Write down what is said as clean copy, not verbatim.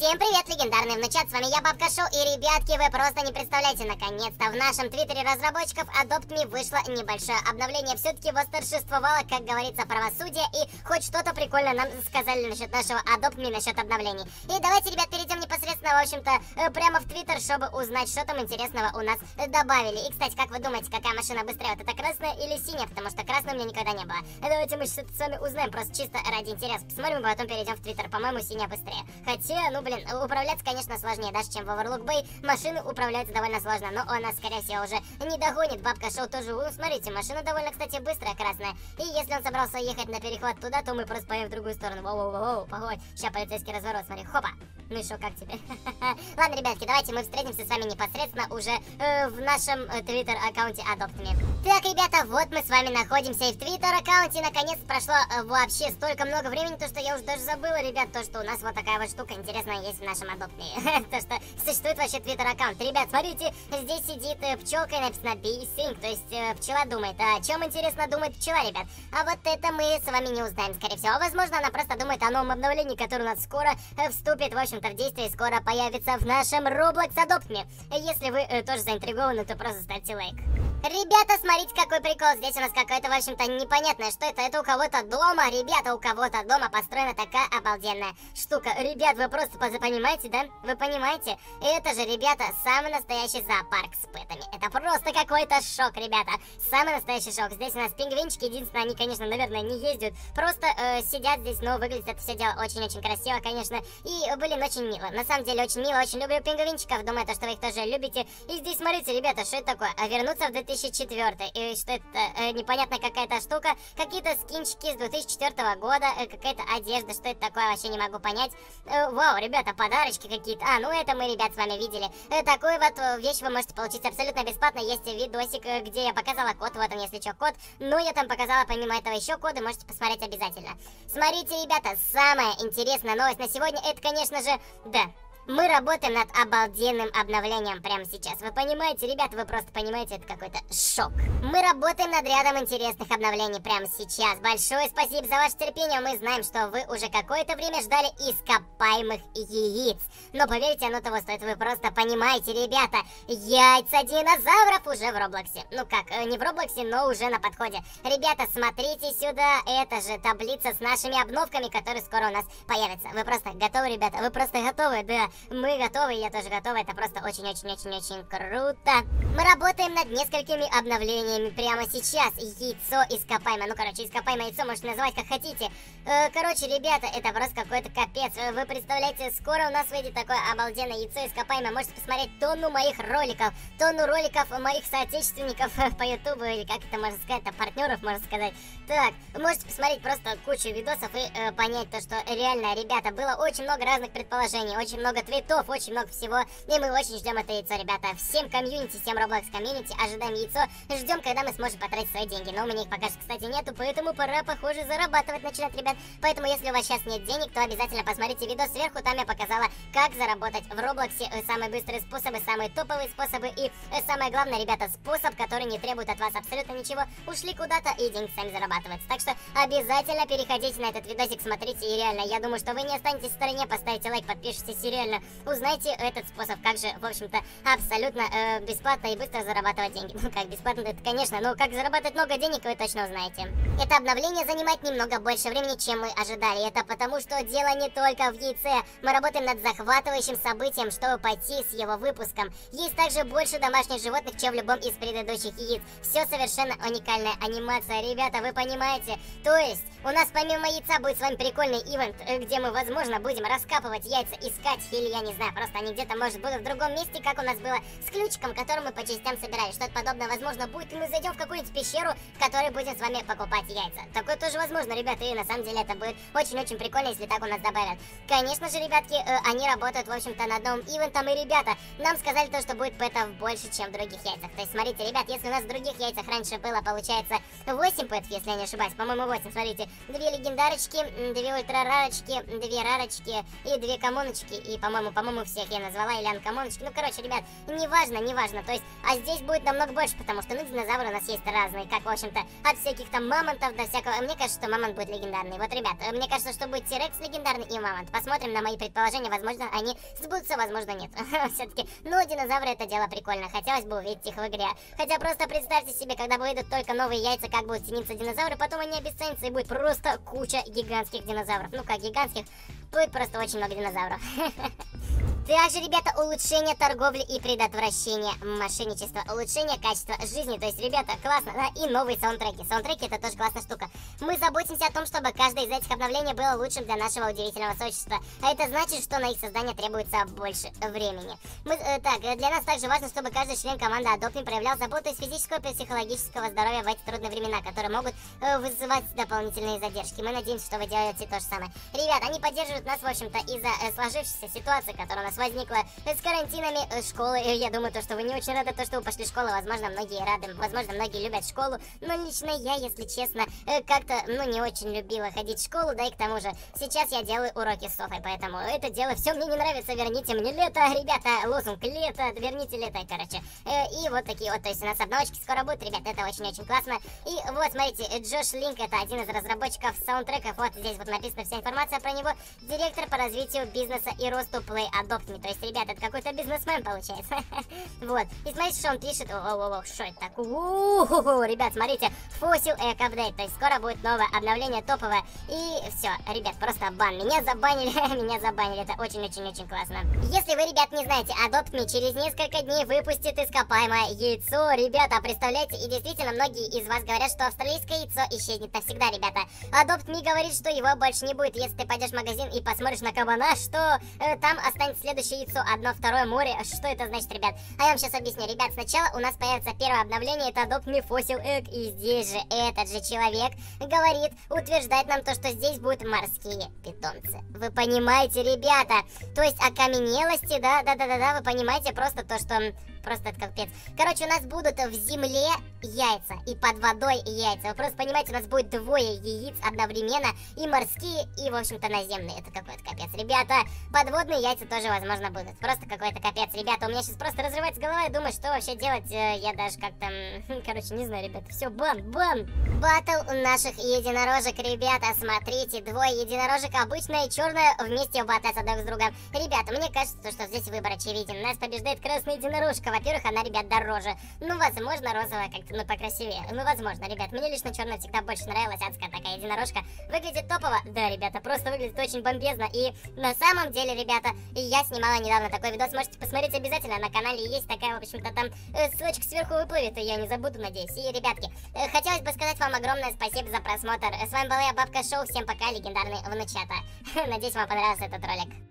Всем привет, легендарный внучат, с вами я, Бабка Шоу, и, ребятки, вы просто не представляете, наконец-то в нашем твиттере разработчиков Adopt.me вышло небольшое обновление. Все-таки восторжествовало, как говорится, правосудие, и хоть что-то прикольно нам сказали насчет нашего Adopt.me, насчет обновлений. И давайте, ребят, перейдем непосредственно, в общем-то, прямо в твиттер, чтобы узнать, что там интересного у нас добавили. И, кстати, как вы думаете, какая машина быстрее, вот это красная или синяя, потому что красной у меня никогда не было. Давайте мы что-то с вами узнаем, просто чисто ради интереса. Посмотрим, и потом перейдем в твиттер, по-моему, синяя быстрее. Хотя, ну, блин, управляться, конечно, сложнее, даже чем в Overlook Bay. Машины управляются довольно сложно, но она, скорее всего, уже не догонит. Бабка Шоу тоже, смотрите, машина довольно, кстати, быстрая, красная. И если он собрался ехать на перехват туда, то мы просто поедем в другую сторону. Воу-воу-воу, погодь, сейчас полицейский разворот, смотри, хопа. Ну и шо, как тебе? Ладно, ребятки, давайте мы встретимся с вами непосредственно уже в нашем твиттер-аккаунте Adopt.me. Так, ребята, вот мы с вами находимся и в твиттер-аккаунте. Наконец прошло вообще столько много времени, то что я уже даже забыла, ребят, то, что у нас вот такая вот штука интересная есть в нашем Adopt.me. То, что существует вообще твиттер-аккаунт. Ребят, смотрите, здесь сидит пчелка и написано BeSync, то есть пчела думает. А о чем, интересно, думает пчела, ребят? А вот это мы с вами не узнаем, скорее всего. Возможно, она просто думает о новом обновлении, которое у нас скоро вступит, в общем-то, в действие, скоро появится в нашем Roblox Adopt.me. Если вы тоже заинтригованы, то просто ставьте лайк. Ребята, смотрите, какой прикол. Здесь у нас какое-то, в общем-то, непонятное, что это. Это у кого-то дома, ребята, у кого-то дома построена такая обалденная штука. Ребят, вы просто понимаете, да? Вы понимаете? Это же, ребята, самый настоящий зоопарк с пэтами. Это просто какой-то шок, ребята. Самый настоящий шок. Здесь у нас пингвинчики. Единственное, они, конечно, наверное, не ездят. Просто сидят здесь, но выглядит это все дело очень-очень красиво, конечно. И, блин, очень мило. На самом деле, очень мило. Очень люблю пингвинчиков. Думаю, что вы их тоже любите. И здесь, смотрите, ребята, что это такое? Вернуться в 2004. И что это? Непонятная какая-то штука. Какие-то скинчики с 2004 года. Какая-то одежда. Что это такое? Вообще не могу понять. Вау, ребята, подарочки какие-то. А, ну это мы, ребят, с вами видели. Такую вот вещь вы можете получить абсолютно бесплатно. Есть видосик, где я показала код. Вот он, если что, код. Ну, я там показала, помимо этого, еще коды. Можете посмотреть обязательно. Смотрите, ребята, самая интересная новость на сегодня. Это, конечно же, да. Мы работаем над обалденным обновлением прямо сейчас. Вы понимаете, ребята, вы просто понимаете, это какой-то шок. Мы работаем над рядом интересных обновлений прямо сейчас. Большое спасибо за ваше терпение. Мы знаем, что вы уже какое-то время ждали ископаемых яиц. Но поверьте, оно того стоит. Вы просто понимаете, ребята, яйца динозавров уже в Роблоксе. Ну как, не в Роблоксе, но уже на подходе. Ребята, смотрите сюда. Это же таблица с нашими обновками, которые скоро у нас появятся. Вы просто готовы, ребята? Вы просто готовы, да? Мы готовы, я тоже готова, это просто очень-очень-очень-очень круто. Мы работаем над несколькими обновлениями прямо сейчас. Яйцо ископаемое, ну короче, ископаемое яйцо можете называть как хотите. Короче, ребята, это просто какой-то капец. Вы представляете, скоро у нас выйдет такое обалденное яйцо ископаемое. Можете посмотреть тонну моих роликов, тонну роликов моих соотечественников по ютубу, или как это можно сказать, партнеров, можно сказать. Так, вы можете посмотреть просто кучу видосов и понять то, что реально, ребята, было очень много разных предположений, очень много твитов, очень много всего. И мы очень ждем это яйцо, ребята. Всем комьюнити, всем Roblox комьюнити, ожидаем яйцо. Ждем, когда мы сможем потратить свои деньги. Но у меня их пока что, кстати, нету, поэтому пора, похоже, зарабатывать начинать, ребят. Поэтому, если у вас сейчас нет денег, то обязательно посмотрите видос сверху. Там я показала, как заработать в Роблоксе. Самые быстрые способы, самые топовые способы. И самое главное, ребята, способ, который не требует от вас абсолютно ничего. Ушли куда-то, и деньги сами зарабатываются. Так что обязательно переходите на этот видосик, смотрите. И реально, я думаю, что вы не останетесь в стороне. Поставите лайк, подпишитесь и реально узнайте этот способ, как же, в общем-то, абсолютно бесплатно и быстро зарабатывать деньги. Ну, как бесплатно, это, конечно, но как заработать много денег, вы точно узнаете. Это обновление занимает немного больше времени, чем мы ожидали. Это потому, что дело не только в яйце. Мы работаем над захватывающим событием, чтобы пойти с его выпуском. Есть также больше домашних животных, чем в любом из предыдущих яиц. Все совершенно уникальная анимация, ребята, вы понимаете? То есть, у нас помимо яйца будет с вами прикольный ивент, где мы, возможно, будем раскапывать яйца, искать, или я не знаю, просто они где-то, может, будут в другом месте, как у нас было с ключиком, который мы по частям собирали. Что-то подобное, возможно, будет, и мы зайдем в какую-нибудь пещеру, в которой будем с вами покупать яйца. Такое тоже возможно, ребята, и на самом деле это будет очень-очень прикольно, если так у нас добавят. Конечно же, ребятки, они работают, в общем-то, над новым ивентом, и, ребята, нам сказали то, что будет пэтов больше, чем в других яйцах. То есть, смотрите, ребят, если у нас в других яйцах раньше было, получается, 8 пэтов, если я не ошибаюсь, по-моему, 8, смотрите, 2 легендарочки, 2 ультрарарочки, 2 рарочки и 2 коммуночки, и, по-моему, по-моему, всех я назвала, или анкомоночки. Ну, короче, ребят, неважно, то есть, а здесь будет намного больше, потому что, ну, динозавры у нас есть разные, как, в общем-то, от всяких там мамонтов до всякого. Мне кажется, что мамонт будет легендарный. Вот, ребят, мне кажется, что будет T-Rex легендарный и мамонт. Посмотрим на мои предположения, возможно, они сбудутся, возможно, нет. Все-таки, ну, динозавры это дело прикольно, хотелось бы увидеть их в игре. Хотя просто представьте себе, когда выйдут только новые яйца, как будут цениться динозавры, потом они обесценятся и будет просто куча гигантских динозавров. Ну, как гигантских, будет просто очень много динозавров. Также, ребята, улучшение торговли и предотвращение мошенничества, улучшение качества жизни. То есть, ребята, классно, да, и новые саундтреки. Саундтреки это тоже классная штука. Мы заботимся о том, чтобы каждое из этих обновлений было лучшим для нашего удивительного сообщества. А это значит, что на их создание требуется больше времени. Для нас также важно, чтобы каждый член команды Adopt Me проявлял заботу из физического и психологического здоровья в эти трудные времена, которые могут вызывать дополнительные задержки. Мы надеемся, что вы делаете то же самое. Ребят, они поддерживают нас, в общем-то, из-за сложившейся ситуации, которая у нас возникла с карантинами школы. Я думаю, то, что вы не очень рады, то, что вы пошли в школу. Возможно, многие рады, возможно, многие любят школу. Но лично я, если честно, как-то, ну, не очень любила ходить в школу. Да и к тому же, сейчас я делаю уроки с Софой, поэтому это дело все мне не нравится. Верните мне лето, ребята, лозунг лето, верните лето, короче. И вот такие вот, то есть у нас обновочки скоро будут, ребят, это очень-очень классно. И вот, смотрите, Джош Линк, это один из разработчиков саундтреков. Вот здесь вот написана вся информация про него. Директор по развитию бизнеса и росту Play Adopt Me. То есть, ребят, это какой-то бизнесмен получается. Вот. И смотрите, что он пишет. Что это такое? Ребят, смотрите. Fossil Egg Update. То есть, скоро будет новое обновление топовое. И все, ребят, просто бан. Меня забанили. Меня забанили. Это очень-очень-очень классно. Если вы, ребят, не знаете, Adopt Me через несколько дней выпустит ископаемое яйцо. Ребята, представляете? И действительно, многие из вас говорят, что австралийское яйцо исчезнет навсегда, ребята. Adopt Me говорит, что его больше не будет. Если ты пойдешь в магазин и посмотришь на кабана, что там останется следующее яйцо, одно, второе море. Что это значит, ребят? А я вам сейчас объясню. Ребят, сначала у нас появится первое обновление, это Adopt Me Fossil Egg. И здесь же этот же человек говорит, утверждает нам то, что здесь будут морские питомцы. Вы понимаете, ребята? То есть окаменелости, да, вы понимаете просто то, что... Просто это капец. Короче, у нас будут в земле яйца и под водой яйца. Вы просто понимаете, у нас будет двое яиц одновременно. И морские, и, в общем-то, наземные. Это какой-то капец. Ребята, подводные яйца тоже, возможно, будут. Просто какой-то капец. Ребята, у меня сейчас просто разрывается голова. Я думаю, что вообще делать. Я даже как-то... Короче, не знаю, ребята. Все, бан. Батл наших единорожек, ребята. Смотрите, двое единорожек, обычная и черная, вместе батлятся друг с другом. Ребята, мне кажется, что здесь выбор очевиден. У нас побеждает красная единорожка. Во-первых, она, ребят, дороже. Ну, возможно, розовая как-то, ну, покрасивее. Ну, возможно, ребят. Мне лично черная всегда больше нравилась. Адская такая единорожка. Выглядит топово. Да, ребята, просто выглядит очень бомбезно. И на самом деле, ребята, я снимала недавно такой видос. Можете посмотреть обязательно. На канале есть такая, в общем-то, там ссылочка сверху выплывет. И я не забуду, надеюсь. И, ребятки, хотелось бы сказать вам огромное спасибо за просмотр. С вами была я, Бабка Шоу. Всем пока, легендарные внучата. Надеюсь, вам понравился этот ролик.